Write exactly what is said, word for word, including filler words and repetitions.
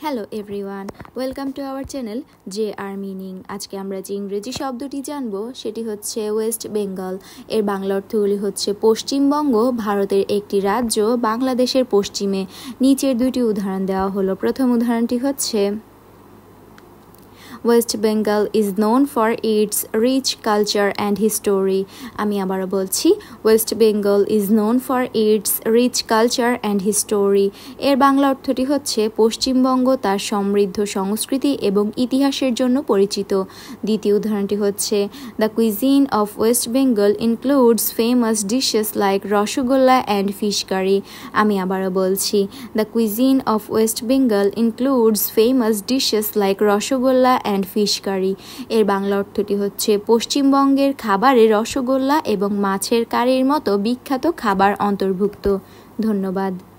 Hello everyone, welcome to our channel J R meaning. আজকে আমরা যে ইংরেজি শব্দটি জানব সেটি হচ্ছে ওয়েস্ট বেঙ্গল। এর বাংলা অর্থগুলি হচ্ছে পশ্চিমবঙ্গ, ভারতের একটি রাজ্য বাংলাদেশের পশ্চিমে। নিচের দুইটি উদাহরণ দেওয়া হলো। প্রথম উদাহরণটি হচ্ছে West Bengal is known for its rich culture and history. আমি আবারও বলছি, West Bengal is known for its rich culture and history. এর বাংলা অর্থটি হচ্ছে পশ্চিমবঙ্গ তার সমৃদ্ধ সংস্কৃতি এবং ইতিহাসের জন্য পরিচিত। দ্বিতীয় উদাহরণটি হচ্ছে the cuisine of West Bengal includes famous dishes like rasgulla and fish curry. আমি আবারও বলছি, the cuisine of West Bengal includes famous dishes like rasgulla and fish curry. এর বাংলা অর্থটি হচ্ছে পশ্চিমবঙ্গের খাবারে রসগোল্লা এবং মাছের কারির মতো বিখ্যাত খাবার অন্তর্ভুক্ত। ধন্যবাদ।